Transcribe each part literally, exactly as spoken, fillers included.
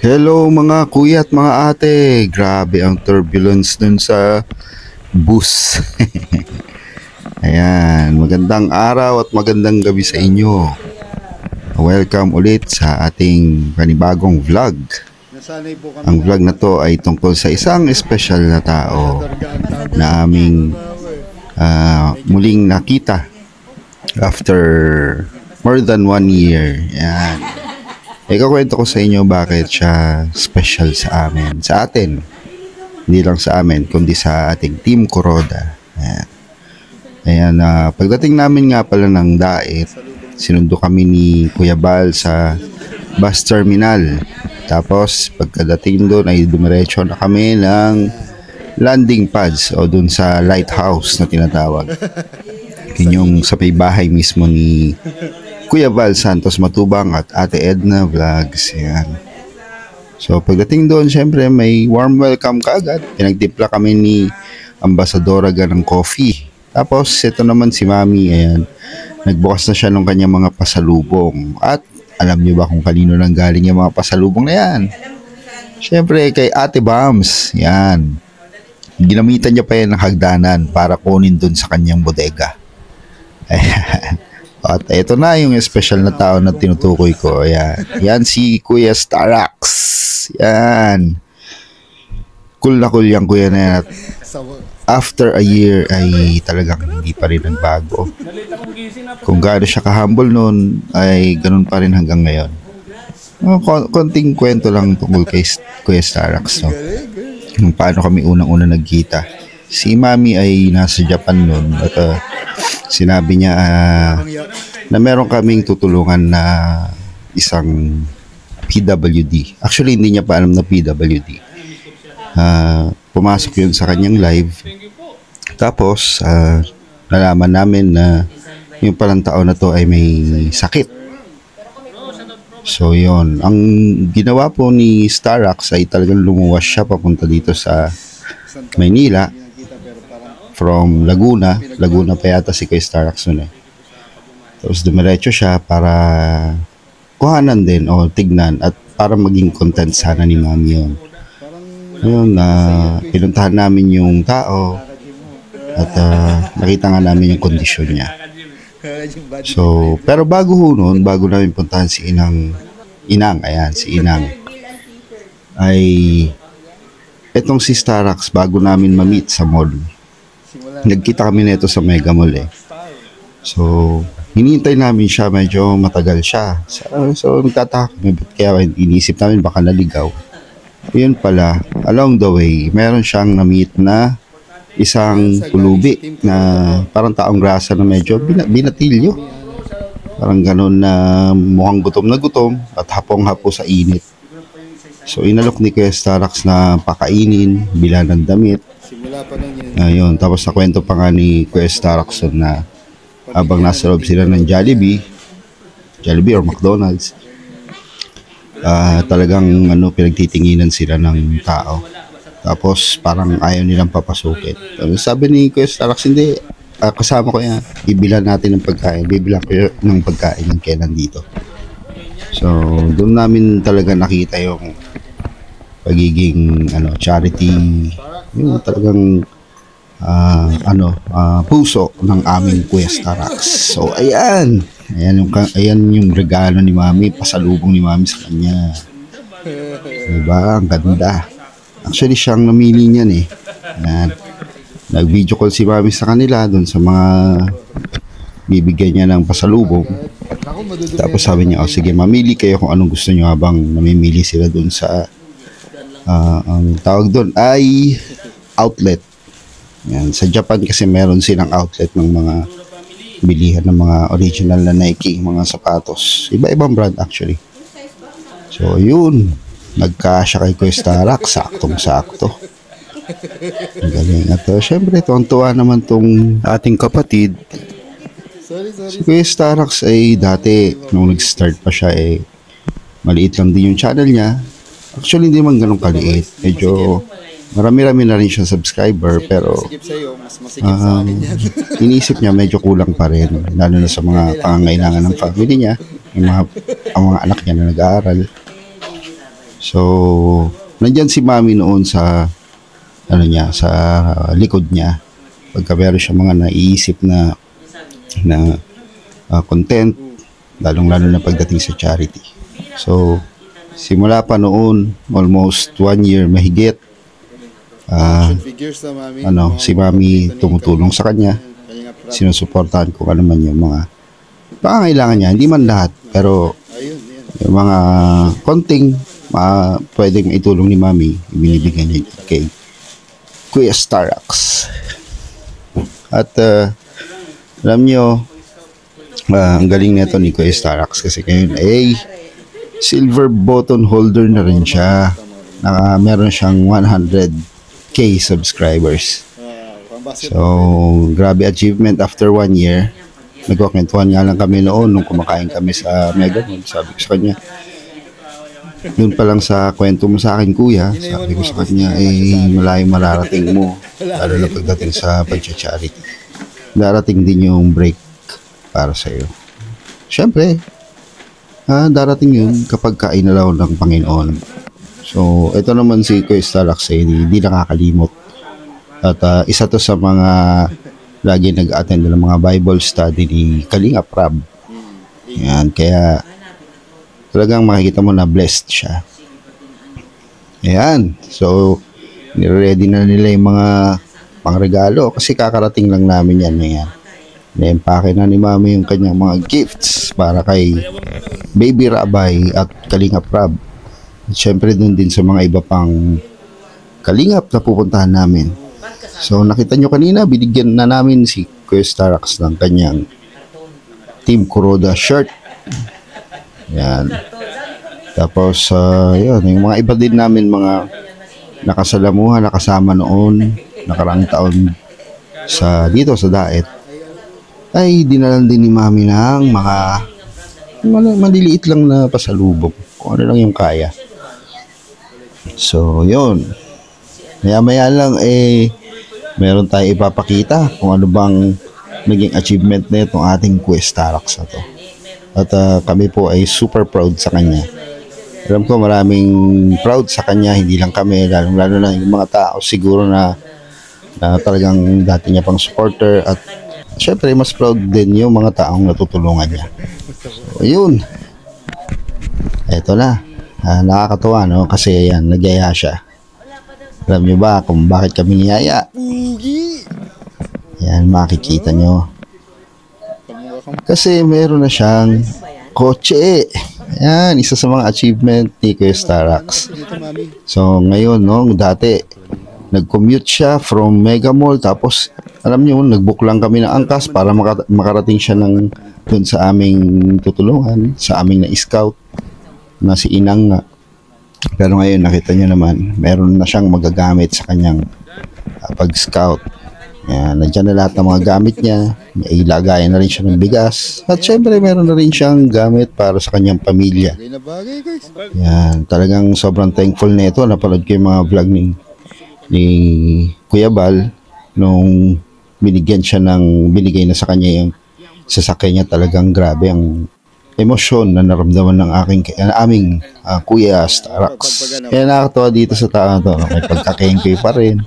Hello mga kuya at mga ate. Grabe ang turbulence dun sa bus. Ayan, magandang araw at magandang gabi sa inyo. Welcome ulit sa ating panibagong vlog. Ang vlog na to ay tungkol sa isang espesyal na tao na aming uh, muling nakita after more than one year. Ayan. Ikakwento ko sa inyo bakit siya special sa amin, sa atin. Hindi lang sa amin, kundi sa ating Team Kuroda. Ayan. Ayan, uh, pagdating namin nga pala ng Dait, sinundo kami ni Kuya Bal sa bus terminal. Tapos, pagkadating doon ay dumiretso na kami ng landing pads o doon sa lighthouse na tinatawag. Yun yung sa may bahay mismo ni Kuya Val Santos Matubang at Ate Edna Vlogs. Yan. So pagdating doon, syempre may warm welcome kaagad. Pinagtipla kami ni Ambasadora ng coffee. Tapos ito naman si Mami, ayan, nagbukas na siya ng kanyang mga pasalubong. At alam niyo ba kung kanino nang galing yung mga pasalubong na yan? Syempre kay Ate Bams. Yan. Ginamitan niya pa yan ng hagdanan para kunin doon sa kanyang bodega. Ayan. At ito na yung special na tao na tinutukoy ko. Ayan. Yan si Kuya Starax. Yan. Cool na cool yung kuya na yan. At after a year ay talagang hindi pa rin nagbago. Kung gaano siya ka-humble noon ay ganun pa rin hanggang ngayon. Konting kwento lang tungkol kay Kuya Starax. No? Kung paano kami unang-una nagkita. Si Mami ay nasa Japan noon. At uh, sinabi niya uh, na meron kaming tutulungan na isang P W D. Actually, hindi niya pa alam na P W D. Uh, pumasok yun sa kanyang live. Tapos, uh, nalaman namin na yung palang tao na to ay may sakit. So, yun. Ang ginawa po ni Starax ay talagang lumuwas siya papunta dito sa Maynila. From Laguna, Laguna pa yata si Kuya Starax nun eh. Tapos dumiretso siya para kuhanan din o tignan at para maging content sana ni Mami yun. Ayun, uh, pinuntahan namin yung tao at uh, nakita nga namin yung kondisyon niya. So, pero bago ho nun, bago namin puntahan si Inang, Inang, ayan, si Inang, ay etong si Starax bago namin ma-meet sa mall. Nagkita kami nito sa Mega Mall eh. So, hinihintay namin siya, medyo matagal siya. So, so nagtataka kami, ba't kaya inisip namin baka naligaw. Yun pala, along the way, meron siyang na-meet na isang pulubi na parang taong grasa na medyo binatilyo. Parang ganun na mukhang gutom na gutom at hapong-hapo sa init. So, inalok ni Kuya Starax na pakainin, bilan ng damit. Ayun, tapos nakwento pa nga ni Kuya Starax na habang nasa loob sila ng Jollibee, Jollibee or McDonald's, uh, talagang ano, pinagtitinginan sila ng tao. Tapos parang ayaw nilang papasukin. Sabi ni Kuya Starax, hindi, uh, kasama ko yan, ibilan natin ng pagkain, bibilang ko ng pagkain ng kailan dito. So, doon namin talaga nakita yung pagiging ano, charity, yung talagang uh, ano, uh, puso ng aming Kuya Starax. So, ayan. Ayan yung, ayan yung regalo ni Mami, pasalubong ni Mami sa kanya. Diba? Ang ganda. Actually, siyang namili niyan eh. Ayan. Nag-video call si Mami sa kanila doon sa mga bibigyan niya ng pasalubong. Tapos sabi niya, oh sige, mamili kayo kung anong gusto niyo habang namimili sila doon sa uh, ang tawag doon ay outlet. Yan. Sa Japan kasi meron silang outlet ng mga bilihan ng mga original na Nike, mga sapatos. Iba-ibang brand actually. So yun, nagkasya kay Kuya Starax, saktong-sakto. Ang galing. At uh, syempre, tuwang-tuwa naman tong ating kapatid. Si Kuya Starax ay dati, nung nag-start pa siya, eh, maliit lang din yung channel niya. Actually, hindi man ganun kaliit. Medyo marami-rami na rin siya subscriber, pero um, iniisip niya medyo kulang pa rin, lalo na sa mga pangangailangan ng family niya, yung mga, ang mga anak niya na nag-aaral. So, nandyan si Mami noon sa ano niya, sa likod niya. Pagka meron siya mga naiisip na na uh, content, lalong-lalo na pagdating sa charity. So, simula pa noon, almost one year mahigit, uh, ano, si Mami tumutulong sa kanya. Sinusuportahan ko ano man yung mga pangangailangan niya. Hindi man lahat, pero yung mga konting uh, pwedeng itulong ni Mami, ibinibigay niya kay Kuya Starax. At uh, alam nyo, uh, ang galing nito ni Kuya Starax kasi ngayon ay silver button holder na rin siya. Naka, meron siyang one hundred K subscribers. So, grabe achievement after one year. Nagkakwentuhan nga lang kami noon nung kumakain kami sa Mega Mall. Sabi ko sa kanya, doon pa lang sa kwento mo sa akin, kuya, sabi ko sa kanya, eh, malayo mararating mo. Lalo na pagdating sa pag-charity. Darating din yung break para sa'yo. Siyempre, ah, darating yun kapag kainalaw ng Panginoon. So, ito naman si Kuya Starax, eh, hindi nakakalimot. At uh, isa to sa mga lagi nag-attend ng mga Bible study ni Kalinga Prab. Yan, kaya talagang makikita mo na blessed siya. Ayan, so nire-ready na nila yung mga pangregalo kasi kakarating lang namin yan. Ayan, na-empake na ni Mami yung kanyang mga gifts para kay Baby Rabay at Kalinga Prab. At syempre dun din sa mga iba pang kalingap na pupuntahan namin. So nakita nyo kanina, binigyan na namin si Kuya Starax ng kanyang Team Kuroda shirt. Yan. Tapos uh, yun, yung mga iba din namin mga nakasalamuha, nakasama noon nakaraang taon sa dito sa Daet, ay dinalan din ni Mami ng mga maliliit lang na pasalubong, kung ano lang yung kaya. So yun, maya maya lang eh meron tayong ipapakita kung ano bang naging achievement na itong ating Kuya Starax na to. At uh, kami po ay super proud sa kanya. Alam ko maraming proud sa kanya, hindi lang kami, lalo, lalo na yung mga tao siguro na, na talagang dati niya pang supporter. At syempre mas proud din yung mga taong natutulungan niya. So yun, eto na, uh, nakakatuwa no, kasi yan, nagyaya siya. Alam niyo ba kung bakit kami niyaya? Yan, makikita nyo. Kasi meron na siyang kotse. Yan, isa sa mga achievement ni Kuya Starax. So, ngayon, no, dati, nag-commute siya from Mega Mall. Tapos, alam niyo, nag-book lang kami ng angkas para maka makarating siya ng dun sa aming tutulungan, sa aming na-scout, na si Inang nga. Pero ngayon, nakita nyo naman, meron na siyang magagamit sa kanyang uh, pag-scout. Yan, nandiyan na lahat ng mga gamit niya. May ilagayan na rin siya ng bigas. At syempre, meron na rin siyang gamit para sa kanyang pamilya. Yan, talagang sobrang thankful na ito. Napanood ko yung mga vlog ni, ni Kuya Bal nung binigyan siya ng, binigay na sa kanya yung sasakyan niya. Talagang grabe ang emosyon na naramdaman ng aking uh, aming uh, Kuya Starax. Kaya nakakatawa dito sa tao to, may pagkakengkoy pa rin.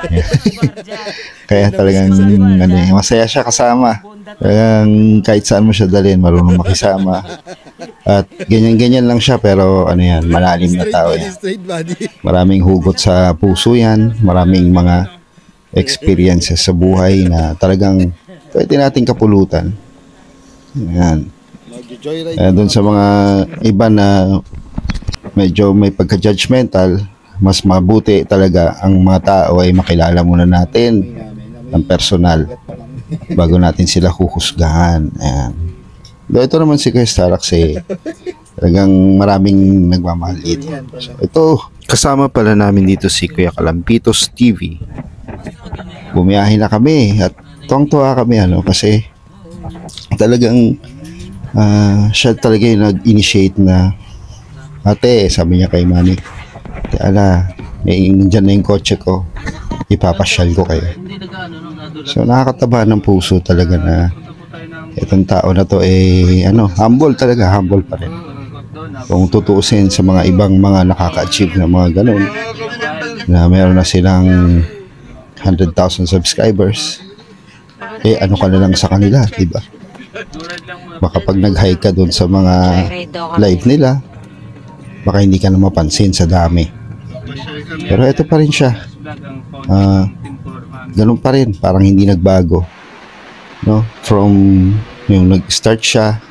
Kaya talagang ano, masaya siya kasama. Talagang kahit saan mo siya dalhin, marunong makisama. At ganyan-ganyan lang siya, pero ano yan, malalim na tao yan. Maraming hugot sa puso yan, maraming mga experiences sa buhay na talagang pwede nating kapulutan. Yan. Uh, doon sa mga iba na medyo may pagka-judgmental, mas mabuti talaga ang mga tao ay makilala muna natin ng personal bago natin sila huhusgahan. Ayan. Ito naman si Kuya Starax eh, talagang maraming nagmamahal dito. So, ito, kasama pala namin dito si Kuya Kalampitos T V. Bumiyahin na kami at tuwang-tuwa kami ano, kasi talagang Uh, siya talaga yung nag-initiate na, ate, sabi niya kay Manny, ate, ala, dyan na yung kotse ko, ipapasyal ko kayo. So nakakataba ng puso talaga na itong tao na to eh, ano, humble talaga, humble pa rin. Kung tutuusin sa mga ibang mga nakaka-achieve na mga ganun, na meron na silang one hundred thousand subscribers, eh ano ka na lang sa kanila, diba? Baka pag nag-hi ka dun sa mga live nila, baka hindi ka na mapansin sa dami. Pero ito pa rin siya. Uh, ganun pa rin, parang hindi nagbago. No? From yung nag-start siya,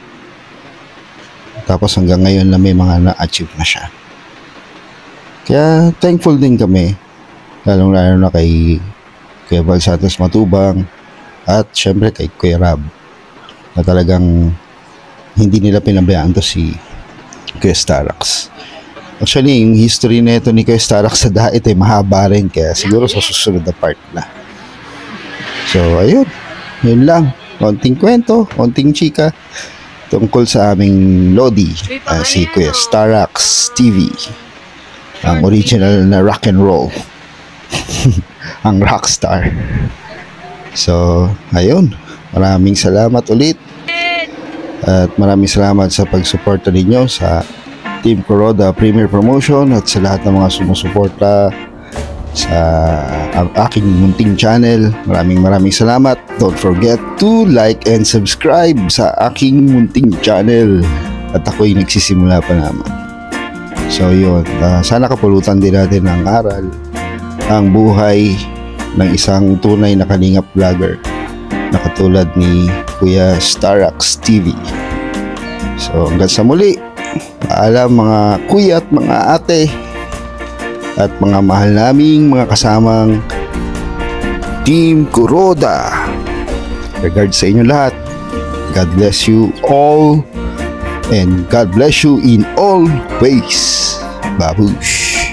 tapos hanggang ngayon na may mga na-achieve na siya. Kaya thankful din kami, lalong-lalo na kay Kuya Val Santos Matubang at syempre kay Kuya Rab, na talagang hindi nila pinabayaan to si Kuya Starax. Actually, yung history na ito ni Kuya Starax sa Dait ay mahaba rin, kaya siguro sa susunod na part na. So, ayun. Yun lang. Konting kwento, konting chika tungkol sa aming Lodi, uh, si Kuya Starax T V. Ang original na rock and roll. Ang rockstar. So, ayun. Maraming salamat ulit. At maraming salamat sa pagsuporta ninyo sa Team Kuroda Premier Promotion at sa lahat ng mga sumusuporta sa aking munting channel. Maraming maraming salamat. Don't forget to like and subscribe sa aking munting channel. At ako'y nagsisimula pa naman. So yun, uh, sana kapulutan din natin ng aral ang buhay ng isang tunay na kalingap vlogger na katulad ni Kuya Starax T V. So hanggang sa muli, paalam mga kuya at mga ate at mga mahal naming mga kasamang Team Kuroda. Regards sa inyo lahat. God bless you all and God bless you in all ways. Babush.